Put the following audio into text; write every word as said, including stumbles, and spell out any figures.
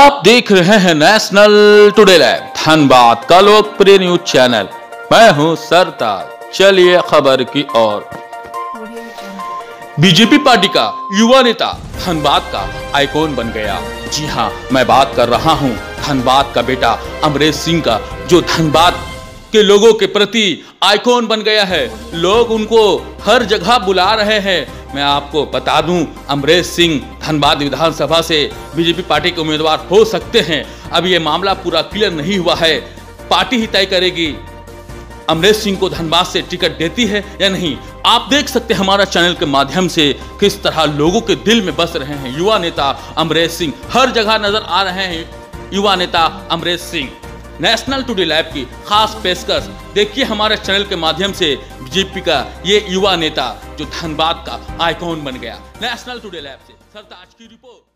आप देख रहे हैं नेशनल टुडे लाइव, धनबाद का लोकप्रिय न्यूज चैनल। मैं हूं सरताज। चलिए खबर की ओर। बीजेपी पार्टी का युवा नेता धनबाद का आइकॉन बन गया। जी हां, मैं बात कर रहा हूं धनबाद का बेटा अमरेश सिंह का, जो धनबाद के लोगों के प्रति आइकॉन बन गया है। लोग उनको हर जगह बुला रहे हैं। मैं आपको बता दूं, अमरेश सिंह धनबाद विधानसभा से बीजेपी पार्टी के उम्मीदवार हो सकते हैं। अब ये मामला पूरा क्लियर नहीं हुआ है। पार्टी ही तय करेगी अमरेश सिंह को धनबाद से टिकट देती है या नहीं। आप देख सकते हैं हमारा चैनल के माध्यम से किस तरह लोगों के दिल में बस रहे हैं युवा नेता अमरेश सिंह। हर जगह नजर आ रहे हैं युवा नेता Amresh Singh. National Today Live की खास पेशकश देखिए हमारे चैनल के माध्यम से बीजेपी का ये युवा नेता जो धनबाद का आइकॉन बन गया। नेशनल टुडे लाइव से सरताज की रिपोर्ट।